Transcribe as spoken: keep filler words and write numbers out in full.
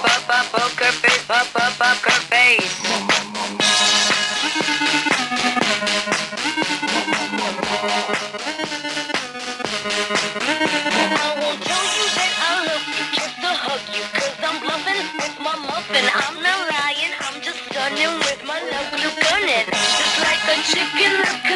pop, pop, poker face, pop, pop, poker face. I won't tell you that I love you just to hug you, cause I'm bluffing with my muffin. I'm not lying, I'm just stunning with my love glue gunning. Just like a chicken